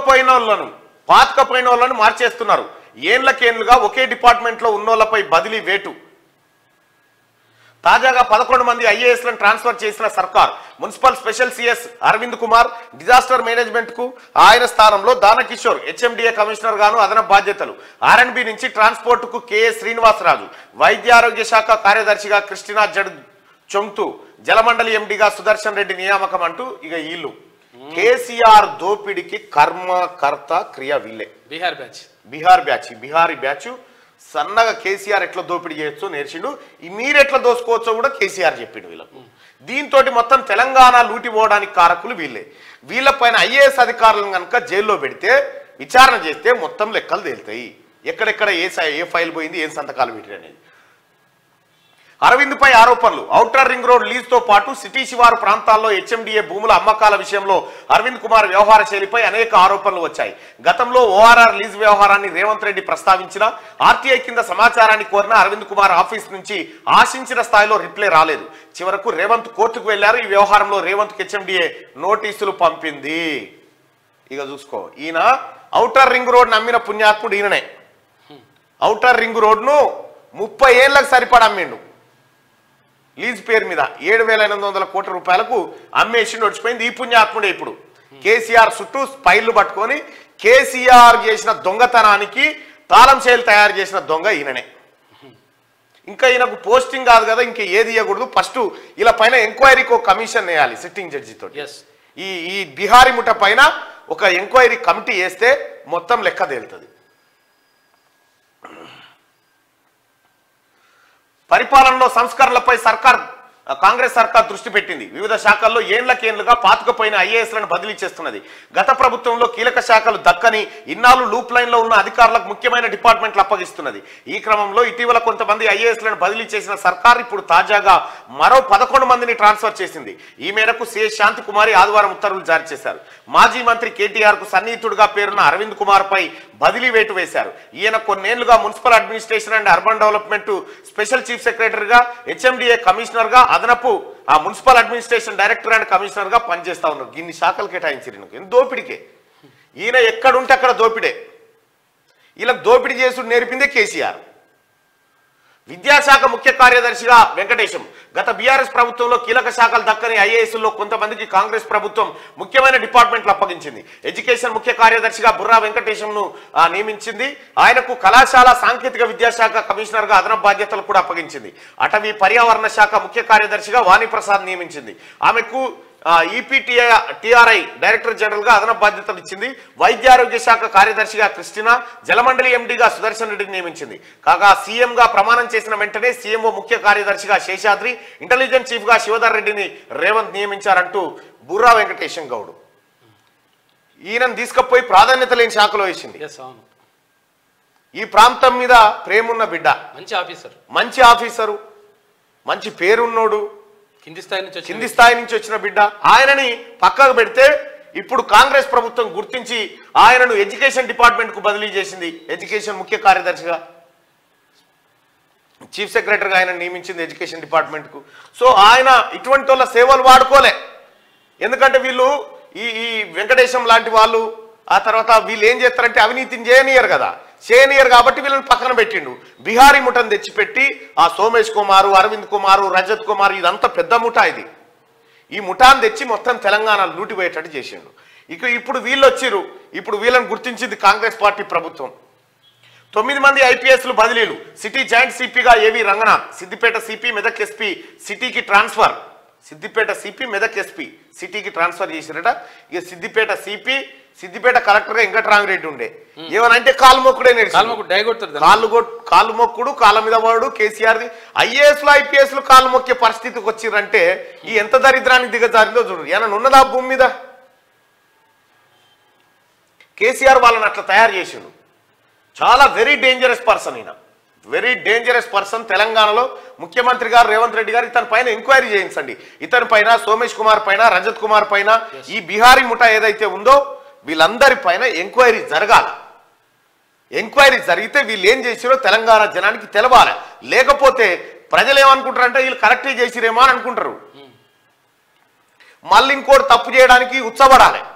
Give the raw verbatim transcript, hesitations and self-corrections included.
పాతుకపోయిన వాళ్ళను పాతుకపోయిన వాళ్ళను మార్చేస్తున్నారు. ఏళ్లకేళ్లుగా ఒకే డిపార్ట్మెంట్లో ఉన్నోళ్లపై బదిలీ వేటు. తాజాగా పదకొండు మంది ఐఏఎస్లను ట్రాన్స్ఫర్ చేసిన సర్కార్ municipal special CS Arvind Kumar disaster management కు ఆయన స్థానంలో దానకిషోర్ హెచ్ఎండిఏ కమిషనర్ గాను అదనపు బాధ్యతలు. ఆర్ఎండ్బి నుంచి ట్రాన్స్పోర్ట్ కు కెఎస్ శ్రీనివాసరాజు, వైద్య ఆరోగ్య శాఖ కార్యదర్శిగా క్రిస్టినా జడ్ చొంగ్తు, జలమండలి ఎండిగా సుదర్శన్ రెడ్డి నియామకం అంటూ ఇక వీళ్ళు కేసీఆర్ దోపిడికి కర్మ కర్త క్రియ వీళ్ళే. Bihar batch Bihar batch Bihari batch సన్నగా కేసీఆర్ ఎట్లా దోపిడీ చేయొచ్చో నేర్చిండు. మీరెట్లా దోసుకోవచ్చో కూడా కేసీఆర్ చెప్పిండు వీళ్ళకు. దీంతో మొత్తం తెలంగాణ లూటిపోవడానికి కారకులు వీళ్ళే. వీళ్ళపైన ఐఏఎస్ అధికారులను కనుక జైల్లో పెడితే విచారణ చేస్తే మొత్తం లెక్కలు తేలుతాయి. ఎక్కడెక్కడ ఏ ఏ ఫైల్ పోయింది, ఏం సంతకాలు పెట్టింది అనేది. అరవింద్ పై ఆరోపణలు. ఔటర్ రింగ్ రోడ్ లీజ్ తో పాటు సిటీ శివారు ప్రాంతాల్లో హెచ్ఎండిఏ భూముల అమ్మకాల విషయంలో అరవింద్ కుమార్ వ్యవహార శైలిపై అనేక ఆరోపణలు వచ్చాయి. గతంలో ఓఆర్ఆర్ లీజ్ వ్యవహారాన్ని రేవంత్ రెడ్డి ప్రస్తావించిన ఆర్టీఐ కింద సమాచారాన్ని కోరిన అరవింద్ కుమార్ ఆఫీస్ నుంచి ఆశించిన స్థాయిలో రిప్లై రాలేదు. చివరకు రేవంత్ కోర్టుకు వెళ్లారు. ఈ వ్యవహారంలో రేవంత్ హెచ్ఎండిఏ నోటీసులు పంపింది. ఇక చూసుకో, ఈయన ఔటర్ రింగ్ రోడ్ నమ్మిన పుణ్యాత్ముడు ఈయననే. ఔటర్ రింగ్ రోడ్ ను ముప్పై ఏళ్లకు సరిపడా అమ్మిండు. లీజ్ పేరు మీద ఏడు వేల ఎనిమిది వందల కోట్ల రూపాయలకు అమ్మేసి నడిచిపోయింది. ఈ పుణ్యాత్ముడే ఇప్పుడు కేసీఆర్ చుట్టూ స్పైళ్లు పట్టుకొని కేసీఆర్ చేసిన దొంగతనానికి తాళం చేలు తయారు చేసిన దొంగ ఈయననే. ఇంకా ఈయనకు పోస్టింగ్ కాదు కదా, ఇంకా ఏది ఇవ్వకూడదు. ఫస్ట్ ఇలా పైన ఎంక్వైరీకి ఒక కమిషన్ వేయాలి సిట్టింగ్ జడ్జితో. ఈ ఈ బిహారీ ముఠ పైన ఒక ఎంక్వైరీ కమిటీ వేస్తే మొత్తం లెక్క తేలుతుంది. పరిపాలనలో సంస్కరణలపై సర్కార్ కాంగ్రెస్ సర్కార్ దృష్టి పెట్టింది. వివిధ శాఖల్లో ఏళ్లకేళ్లుగా పాతుకుపోయిన ఐఏఎస్లను బదిలీ చేస్తున్నది. గత ప్రభుత్వంలో కీలక శాఖలు దక్కని ఇన్నాళ్ళు లూప్ లైన్ లో ఉన్న అధికారులకు ముఖ్యమైన డిపార్ట్మెంట్లు అప్పగిస్తున్నది. ఈ క్రమంలో ఇటీవల కొంతమంది ఐఏఎస్లను బదిలీ చేసిన సర్కార్ ఇప్పుడు తాజాగా మరో పదకొండు మందిని ట్రాన్స్ఫర్ చేసింది. ఈ మేరకు సిఎస్ శాంతి కుమారి ఆదివారం ఉత్తర్వులు జారీ చేశారు. మాజీ మంత్రి కేటీఆర్ కు సన్నిహితుడిగా పేరున్న అరవింద్ కుమార్ పై బదిలీ వేటు వేశారు. ఈయన కొన్నేళ్లుగా municipal administration and urban development special chief సెక్రటరీగా, హెచ్ఎండిఏ కమిషనర్ గా, అదనపు ఆ municipal administration director and commissioner గా పనిచేస్తా ఉన్నారు. ఇన్ని శాఖలు కేటాయించారు. దోపిడికే ఈయన ఎక్కడుంటే అక్కడ దోపిడే. ఇలా దోపిడీ చేసుడు నేర్పిందే కేసీఆర్. విద్యాశాఖ ముఖ్య కార్యదర్శిగా వెంకటేశం. గత బీఆర్ఎస్ ప్రభుత్వంలో కీలక శాఖలు దక్కని ఐఏఎస్లో కొంతమందికి కాంగ్రెస్ ప్రభుత్వం ముఖ్యమైన డిపార్ట్మెంట్లు అప్పగించింది. ఎడ్యుకేషన్ ముఖ్య కార్యదర్శిగా బుర్రా వెంకటేశంను నియమించింది. ఆయనకు కళాశాల సాంకేతిక విద్యాశాఖ కమిషనర్ గా అదనపు బాధ్యతలు కూడా అప్పగించింది. అటవీ పర్యావరణ శాఖ ముఖ్య కార్యదర్శిగా వాణిప్రసాద్ నియమించింది. ఆమెకు ఈపీటీఐ టిఆర్ఐ డైరెక్టర్ జనరల్ గా అదనపు బాధ్యతలు ఇచ్చింది. వైద్య ఆరోగ్య శాఖ కార్యదర్శిగా క్రిస్టినా, జలమండలి ఎండిగా సుదర్శన్ రెడ్డిని నియమించింది. కాగా సీఎం గా ప్రమాణం చేసిన వెంటనే సీఎంఓ ముఖ్య కార్యదర్శిగా శేషాద్రి, ఇంటెలిజెన్స్ చీఫ్ గా శివధర్ రెడ్డిని రేవంత్ నియమించారంటూ బుర్రా వెంకటేశం గౌడ్ ఈయనను తీసుకుపోయి ప్రాధాన్యత లేని శాఖలో వేసింది. ఈ ప్రాంతం మీద ప్రేమున్న బిడ్డ, మంచి ఆఫీసర్ మంచి ఆఫీసరు మంచి పేరున్నోడు, కింది స్థాయి నుంచి కింది స్థాయి నుంచి వచ్చిన బిడ్డ. ఆయనని పక్కకు పెడితే ఇప్పుడు కాంగ్రెస్ ప్రభుత్వం గుర్తించి ఆయనను ఎడ్యుకేషన్ డిపార్ట్మెంట్ కు బదిలీ చేసింది. ఎడ్యుకేషన్ ముఖ్య కార్యదర్శిగా, చీఫ్ సెక్రటరీగా ఆయన నియమించింది ఎడ్యుకేషన్ డిపార్ట్మెంట్ కు. సో ఆయన ఇటువంటి వాళ్ళ సేవలు వాడుకోలే. ఎందుకంటే వీళ్ళు ఈ ఈ వెంకటేశం లాంటి వాళ్ళు ఆ తర్వాత వీళ్ళు ఏం చేస్తారంటే అవినీతిని చేయనియరు కదా, చేయనియరు కాబట్టి వీళ్ళని పక్కన పెట్టిండు. బిహారీ ముఠను తెచ్చిపెట్టి ఆ సోమేష్ కుమారు, అరవింద్ కుమారు, రజత్ కుమార్ ఇదంతా పెద్ద ముఠా. ఇది ఈ ముఠాను తెచ్చి మొత్తం తెలంగాణ లూటిపోయేటట్టు చేసిండు. ఇక ఇప్పుడు వీళ్ళు వచ్చిర్రు. ఇప్పుడు వీళ్ళని గుర్తించింది కాంగ్రెస్ పార్టీ ప్రభుత్వం. తొమ్మిది మంది ఐపీఎస్లు బదిలీలు. సిటీ జాయింట్ సిపిగా ఏవి రంగనాథ్, సిద్దిపేట సిపి, మెదక్ ఎస్పీ సిటీకి transfer. Siddipet CP, Medak SP సిటీకి ట్రాన్స్ఫర్ చేసిరట. ఇక సిద్దిపేట సిపి, సిద్దిపేట కలెక్టర్ గా వెంకటరామిరెడ్డి ఉండే. ఏమనంటే కాలు మొక్కుడే కాళ్ళు కాళ్ళు మొక్కుడు, కాళ్ళ మీద వాడు కేసీఆర్ది. ఐఏఎస్లు ఐపీఎస్లు కాళ్ళు మొక్కే పరిస్థితికి వచ్చిరంటే ఈ ఎంత దరిద్రానికి దిగజారిందో చూడు. ఏమన్నా ఉన్నదా భూమి మీద? కేసీఆర్ వాళ్ళని అట్లా తయారు చేసిండు. చాలా వెరీ డేంజరస్ పర్సన్ ఈయన, వెరీ డేంజరస్ పర్సన్. తెలంగాణలో ముఖ్యమంత్రి గారు రేవంత్ రెడ్డి గారు ఇతని పైన ఎంక్వైరీ చేయించండి. ఇతని పైన, సోమేష్ కుమార్ పైన, రజత్ కుమార్ పైన, ఈ బిహారీ ముఠా ఏదైతే ఉందో వీళ్ళందరి పైన ఎంక్వైరీ జరగాల. ఎంక్వైరీ జరిగితే వీళ్ళు ఏం చేసిరో తెలంగాణ జనానికి తెలవాలి. లేకపోతే ప్రజలు ఏమనుకుంటారంటే వీళ్ళు కరెక్టే చేసిరేమో అని అనుకుంటారు. మళ్ళీ ఇంకోటి తప్పు చేయడానికి ఉత్సవడాలి.